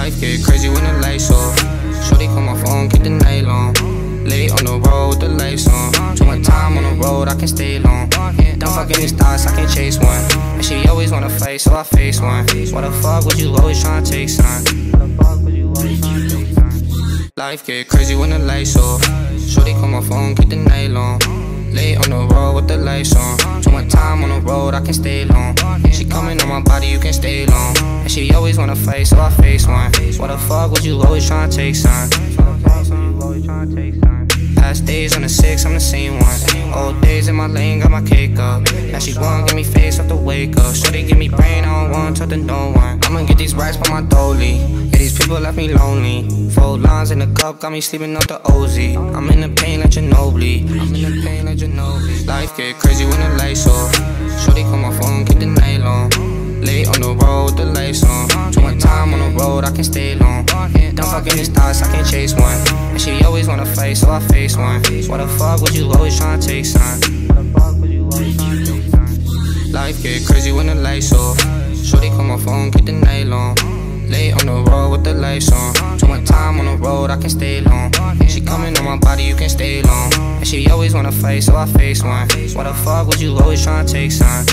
Life get crazy when the lights off. Shorty call my phone, keep the night long. Late on the road, the lights on. Too much time on the road, I can stay long. Don't fuck any stars, I can chase one. And she always wanna fight, so I face one. Why the fuck would you always tryna take some? Life get crazy when the lights off. Shorty call my phone, keep the night long. Late on the road with the lights on. Too much time on the road, I can stay long. She coming on my body, you can stay long. And she always wanna fight, so I face one. Why the fuck would you always tryna take some? Past days on the 6, I'm the same one. Old days in my lane, got my cake up. Now she wanna give me face off the wake up. Shorty give me brain, I don't want to talk to no one. I'ma get these racks by my dolly. Yeah, these people left me lonely. 4 lines in the cup, got me sleeping off the OZ. I'm in the pain like Ginobili. Life get crazy when the lights off. Shorty call my phone, keep the night long. Late on the road, the lights on. Too much time on the road, I can stay long. Don't fuck any stars, I can chase one. And she always wanna fight, so I face one. Why the fuck would you always tryna take some? Life get crazy when the lights off. Shorty call my phone, keep the night long. Late on the road with the lights on. Too much time on the road, I can stay long. She coming on my body, you can stay long. And she always wanna fight, so I face one. Why the fuck would you always tryna take some?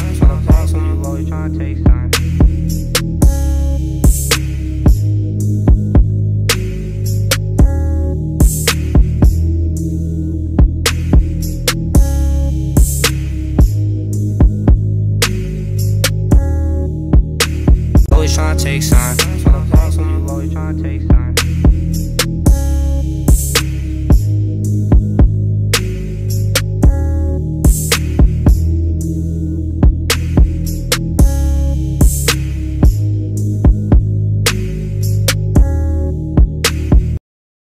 Always tryna take some.